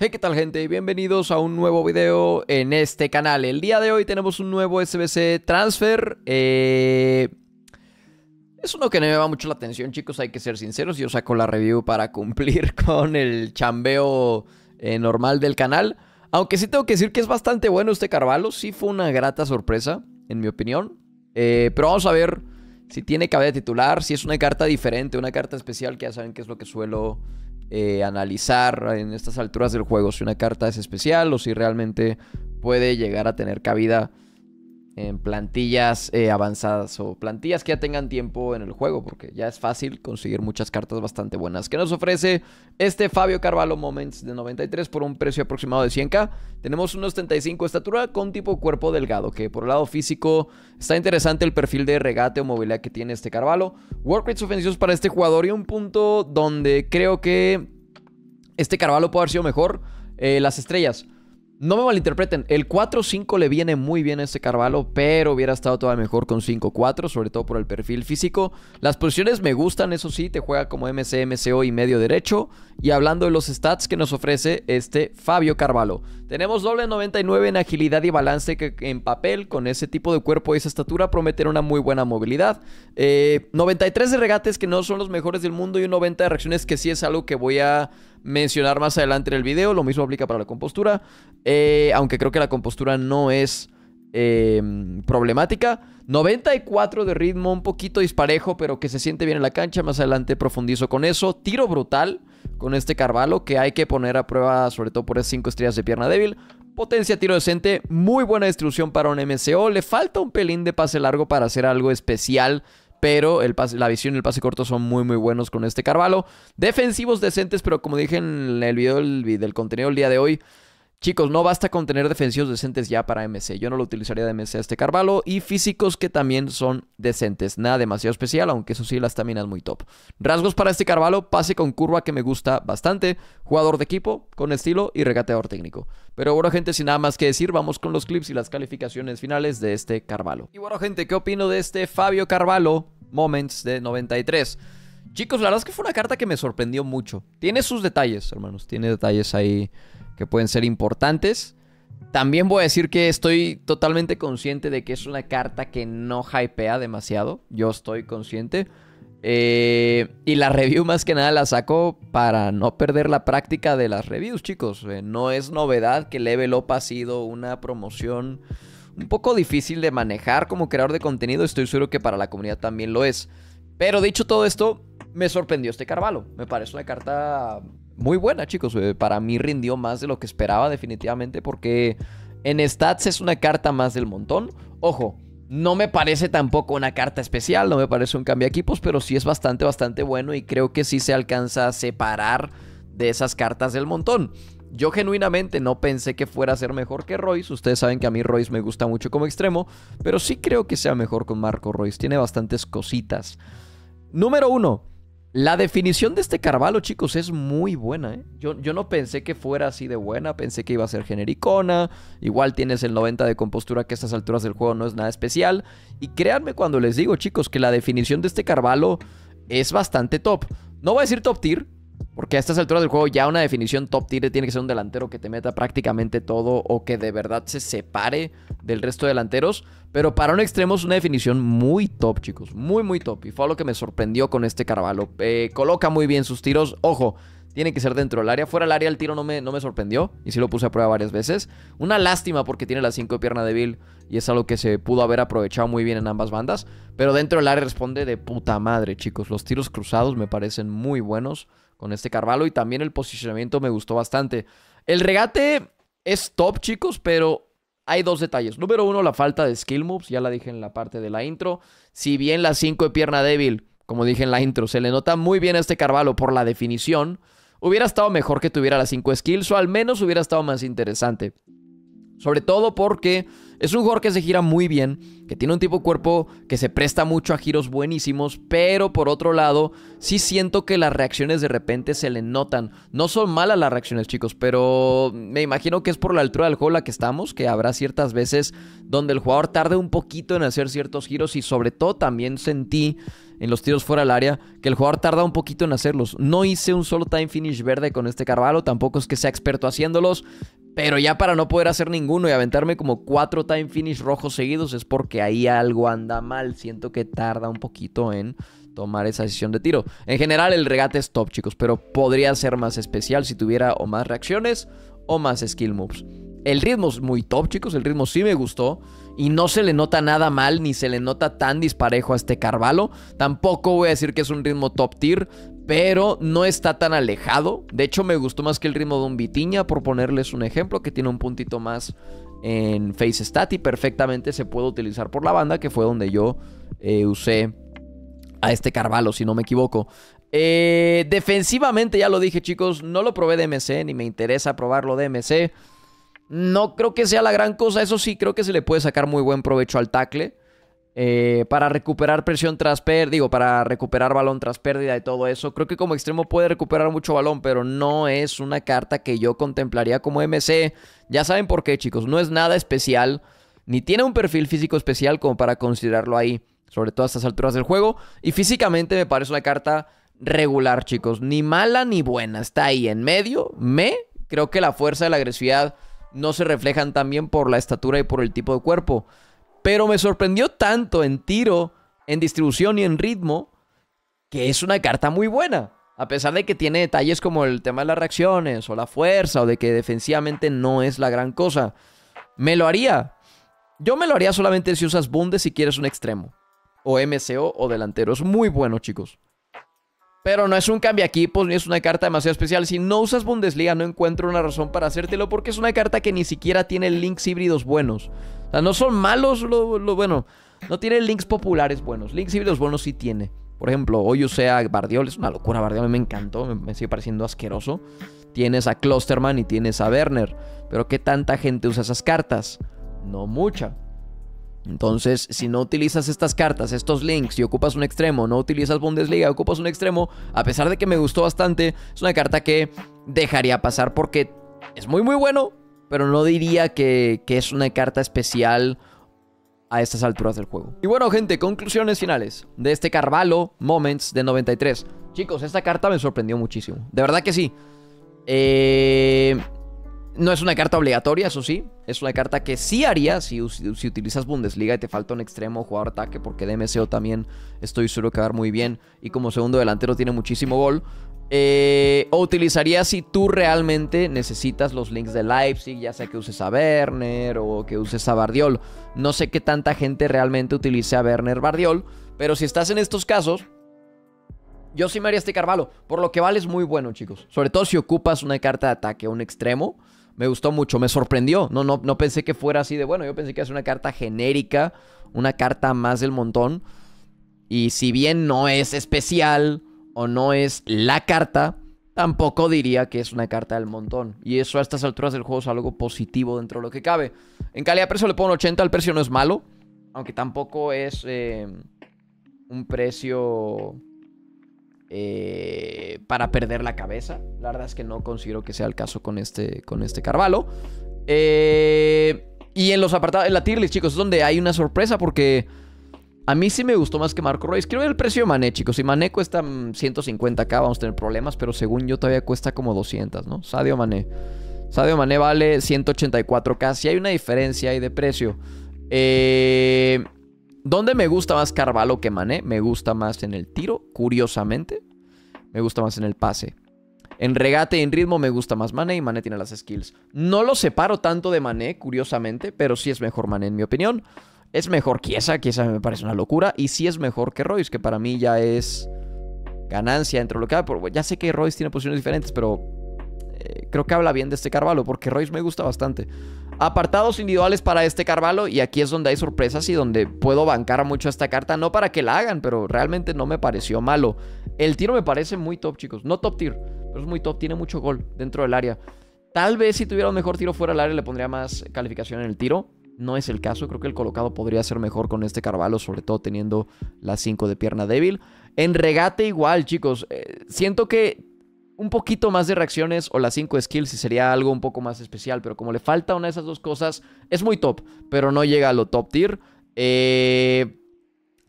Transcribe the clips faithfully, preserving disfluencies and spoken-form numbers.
Hey, ¿qué tal, gente? Bienvenidos a un nuevo video en este canal. El día de hoy tenemos un nuevo S B C Transfer. Eh... Es uno que no me llama mucho la atención, chicos, hay que ser sinceros. Yo saco la review para cumplir con el chambeo eh, normal del canal. Aunque sí tengo que decir que es bastante bueno este Carvalho. Sí fue una grata sorpresa, en mi opinión. Eh, pero vamos a ver si tiene cabida titular, si es una carta diferente, una carta especial, que ya saben que es lo que suelo eh, analizar en estas alturas del juego. Si una carta es especial o si realmente puede llegar a tener cabida en plantillas eh, avanzadas o plantillas que ya tengan tiempo en el juego, porque ya es fácil conseguir muchas cartas bastante buenas. ¿Qué nos ofrece este Fabio Carvalho Moments de noventa y tres por un precio aproximado de cien k? Tenemos unos setenta y cinco de estatura con tipo cuerpo delgado, que por el lado físico está interesante el perfil de regate o movilidad que tiene este Carvalho. Work rates ofensivos para este jugador y un punto donde creo que este Carvalho puede haber sido mejor, eh, las estrellas. No me malinterpreten, el cuatro cinco le viene muy bien a este Carvalho, pero hubiera estado todavía mejor con cinco cuatro, sobre todo por el perfil físico. Las posiciones me gustan, eso sí, te juega como M C, M C O y medio derecho. Y hablando de los stats que nos ofrece este Fabio Carvalho, tenemos doble noventa y nueve en agilidad y balance, que en papel, con ese tipo de cuerpo y esa estatura, prometen una muy buena movilidad. Eh, noventa y tres de regates, que no son los mejores del mundo, y un noventa de reacciones, que sí es algo que voy a mencionar más adelante en el video. Lo mismo aplica para la compostura, eh, aunque creo que la compostura no es eh, problemática. Noventa y cuatro de ritmo, un poquito disparejo, pero que se siente bien en la cancha. Más adelante profundizo con eso. Tiro brutal con este Carvalho, que hay que poner a prueba, sobre todo por esas cinco estrellas de pierna débil. Potencia, tiro decente, muy buena distribución para un M C O. Le falta un pelín de pase largo para hacer algo especial, pero el pase, la visión y el pase corto son muy muy buenos con este Carvalho. Defensivos decentes, pero como dije en el video del, del contenido del día de hoy, chicos, no basta con tener defensivos decentes ya para M C. Yo no lo utilizaría de M C a este Carvalho. Y físicos que también son decentes. Nada demasiado especial, aunque eso sí, la estamina es muy top. Rasgos para este Carvalho: pase con curva, que me gusta bastante. Jugador de equipo, con estilo, y regateador técnico. Pero bueno, gente, sin nada más que decir, vamos con los clips y las calificaciones finales de este Carvalho. Y bueno, gente, ¿qué opino de este Fabio Carvalho Moments de noventa y tres? Chicos, la verdad es que fue una carta que me sorprendió mucho. Tiene sus detalles, hermanos. Tiene detalles ahí que pueden ser importantes. También voy a decir que estoy totalmente consciente de que es una carta que no hypea demasiado. Yo estoy consciente. Eh, y la review más que nada la saco para no perder la práctica de las reviews, chicos. Eh, no es novedad que Level Up ha sido una promoción un poco difícil de manejar como creador de contenido. Estoy seguro que para la comunidad también lo es. Pero dicho todo esto, me sorprendió este Carvalho. Me parece una carta muy buena, chicos. Para mí rindió más de lo que esperaba, definitivamente, porque en stats es una carta más del montón. Ojo, no me parece tampoco una carta especial, no me parece un cambio de equipos, pero sí es bastante, bastante bueno, y creo que sí se alcanza a separar de esas cartas del montón. Yo genuinamente no pensé que fuera a ser mejor que Royce. Ustedes saben que a mí Royce me gusta mucho como extremo, pero sí creo que sea mejor con Marco Royce. Tiene bastantes cositas. Número uno. La definición de este Carvalho, chicos, es muy buena, ¿eh? Yo, yo no pensé que fuera así de buena. Pensé que iba a ser genericona. Igual tienes el noventa de compostura, que a estas alturas del juego no es nada especial. Y créanme cuando les digo, chicos, que la definición de este Carvalho es bastante top. No voy a decir top tier, porque a estas alturas del juego ya una definición top tier tiene que ser un delantero que te meta prácticamente todo, o que de verdad se separe del resto de delanteros. Pero para un extremo es una definición muy top, chicos. Muy, muy top. Y fue lo que me sorprendió con este Carvalho. Eh, coloca muy bien sus tiros. Ojo, tiene que ser dentro del área. Fuera del área el tiro no me, no me sorprendió. Y sí lo puse a prueba varias veces. Una lástima porque tiene la cinco de pierna débil. Y es algo que se pudo haber aprovechado muy bien en ambas bandas. Pero dentro del área responde de puta madre, chicos. Los tiros cruzados me parecen muy buenos con este Carvalho. Y también el posicionamiento me gustó bastante. El regate es top, chicos, pero hay dos detalles. Número uno, la falta de skill moves. Ya la dije en la parte de la intro. Si bien la cinco de pierna débil, como dije en la intro, se le nota muy bien a este Carvalho por la definición, hubiera estado mejor que tuviera las cinco skills, o al menos hubiera estado más interesante. Sobre todo porque es un jugador que se gira muy bien, que tiene un tipo de cuerpo que se presta mucho a giros buenísimos, pero por otro lado, sí siento que las reacciones de repente se le notan. No son malas las reacciones, chicos, pero me imagino que es por la altura del juego en la que estamos, que habrá ciertas veces donde el jugador tarde un poquito en hacer ciertos giros, y sobre todo también sentí en los tiros fuera del área, que el jugador tarda un poquito en hacerlos. No hice un solo time finish verde con este Carvalho, tampoco es que sea experto haciéndolos, pero ya para no poder hacer ninguno y aventarme como cuatro time finish rojos seguidos es porque ahí algo anda mal. Siento que tarda un poquito en tomar esa decisión de tiro. En general el regate es top, chicos, pero podría ser más especial si tuviera o más reacciones o más skill moves. El ritmo es muy top, chicos, el ritmo sí me gustó y no se le nota nada mal ni se le nota tan disparejo a este Carvalho. Tampoco voy a decir que es un ritmo top tier, pero no está tan alejado. De hecho me gustó más que el ritmo de un Vitinha, por ponerles un ejemplo, que tiene un puntito más en face stat y perfectamente se puede utilizar por la banda, que fue donde yo eh, usé a este Carvalho, si no me equivoco. Eh, defensivamente, ya lo dije, chicos, no lo probé de M C, ni me interesa probarlo de M C. No creo que sea la gran cosa. Eso sí, creo que se le puede sacar muy buen provecho al tackle. Eh, para recuperar presión tras pérdida, digo, para recuperar balón tras pérdida y todo eso. Creo que como extremo puede recuperar mucho balón, pero no es una carta que yo contemplaría como M C. Ya saben por qué, chicos. No es nada especial, ni tiene un perfil físico especial como para considerarlo ahí, sobre todo a estas alturas del juego. Y físicamente me parece una carta regular, chicos. Ni mala ni buena. Está ahí en medio. Me creo que la fuerza y la agresividad no se reflejan tan bien por la estatura y por el tipo de cuerpo. Pero me sorprendió tanto en tiro, en distribución y en ritmo, que es una carta muy buena. A pesar de que tiene detalles como el tema de las reacciones o la fuerza, o de que defensivamente no es la gran cosa. Me lo haría. Yo me lo haría solamente si usas Bundes, si quieres un extremo, o M C O o delantero. Es muy bueno, chicos. Pero no es un cambiaequipos ni es una carta demasiado especial. Si no usas Bundesliga, no encuentro una razón para hacértelo, porque es una carta que ni siquiera tiene links híbridos buenos. O sea, no son malos, lo, lo bueno. No tiene links populares buenos. Links híbridos buenos sí tiene. Por ejemplo, hoy usé a Bardiol. Es una locura, Bardiol. A mí me encantó. Me, me sigue pareciendo asqueroso. Tienes a Klosterman y tienes a Werner. Pero ¿qué tanta gente usa esas cartas? No mucha. Entonces, si no utilizas estas cartas, estos links, y ocupas un extremo, no utilizas Bundesliga, ocupas un extremo, a pesar de que me gustó bastante, es una carta que dejaría pasar porque es muy muy bueno, pero no diría que, que es una carta especial a estas alturas del juego. Y bueno, gente, conclusiones finales de este Carvalho Moments de noventa y tres. Chicos, esta carta me sorprendió muchísimo. De verdad que sí. Eh... No es una carta obligatoria, eso sí. Es una carta que sí haría si, si utilizas Bundesliga y te falta un extremo jugador ataque, porque de M C O también estoy seguro que va a dar muy bien. Y como segundo delantero tiene muchísimo gol. Eh, o utilizaría si tú realmente necesitas los links de Leipzig, ya sea que uses a Werner o que uses a Bardiol. No sé qué tanta gente realmente utilice a Werner Bardiol, pero si estás en estos casos, yo sí me haría este Carvalho. Por lo que vale es muy bueno, chicos. Sobre todo si ocupas una carta de ataque o un extremo. Me gustó mucho, me sorprendió. No, no, no pensé que fuera así de bueno. Yo pensé que iba a ser una carta genérica, una carta más del montón. Y si bien no es especial o no es la carta, tampoco diría que es una carta del montón. Y eso a estas alturas del juego es algo positivo dentro de lo que cabe. En calidad-precio le pongo un ochenta. El precio no es malo, aunque tampoco es eh, un precio Eh, para perder la cabeza. La verdad es que no considero que sea el caso con este, con este Carvalho. Eh, y en los apartados, en la tier list, chicos, es donde hay una sorpresa, porque a mí sí me gustó más que Marco Reus. Quiero ver el precio de Mané, chicos. Si Mané cuesta ciento cincuenta k, vamos a tener problemas, pero según yo todavía cuesta como doscientos, ¿no? Sadio Mané. Sadio Mané vale ciento ochenta y cuatro k. Sí hay una diferencia ahí de precio. Eh... ¿Dónde me gusta más Carvalho que Mané? Me gusta más en el tiro, curiosamente. Me gusta más en el pase. En regate y en ritmo me gusta más Mané, y Mané tiene las skills. No lo separo tanto de Mané, curiosamente, pero sí es mejor Mané en mi opinión. Es mejor Chiesa, Chiesa me parece una locura. Y sí es mejor que Reus, que para mí ya es ganancia dentro de lo que cabe. Ya sé que Reus tiene posiciones diferentes, pero eh, creo que habla bien de este Carvalho, porque Reus me gusta bastante. Apartados individuales para este Carvalho, y aquí es donde hay sorpresas y donde puedo bancar mucho a esta carta. No para que la hagan, pero realmente no me pareció malo. El tiro me parece muy top, chicos. No top tier, pero es muy top. Tiene mucho gol dentro del área. Tal vez si tuviera un mejor tiro fuera del área le pondría más calificación en el tiro. No es el caso. Creo que el colocado podría ser mejor con este Carvalho, sobre todo teniendo la cinco de pierna débil. En regate igual, chicos. Eh, siento que un poquito más de reacciones o las cinco skills y sería algo un poco más especial, pero como le falta una de esas dos cosas, es muy top, pero no llega a lo top tier. Eh,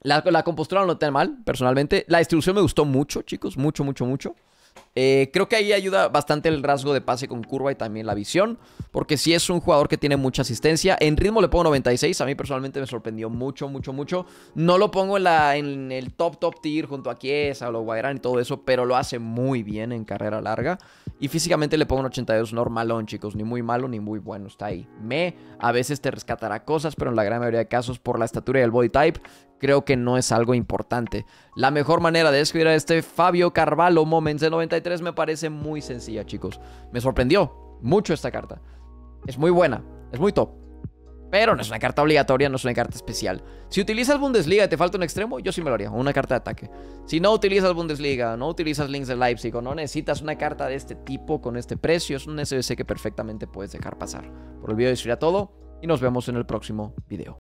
La, la compostura no lo tan mal, personalmente. La distribución me gustó mucho, chicos. Mucho, mucho, mucho. Eh, creo que ahí ayuda bastante el rasgo de pase con curva y también la visión, porque sí es un jugador que tiene mucha asistencia. En ritmo le pongo noventa y seis, a mí personalmente me sorprendió mucho, mucho, mucho. No lo pongo en, la, en el top, top tier junto a Chiesa o lo Guairán y todo eso, pero lo hace muy bien en carrera larga. Y físicamente le pongo un ochenta y dos normalón, chicos, ni muy malo ni muy bueno, está ahí. Me, a veces te rescatará cosas, pero en la gran mayoría de casos, por la estatura y el body type, creo que no es algo importante. La mejor manera de describir a este Fabio Carvalho Moments de noventa y tres me parece muy sencilla, chicos. Me sorprendió mucho esta carta. Es muy buena, es muy top. Pero no es una carta obligatoria, no es una carta especial. Si utilizas Bundesliga y te falta un extremo, yo sí me lo haría, una carta de ataque. Si no utilizas Bundesliga, no utilizas Links de Leipzig o no necesitas una carta de este tipo con este precio, es un S B C que perfectamente puedes dejar pasar. Por el video eso sería todo y nos vemos en el próximo video.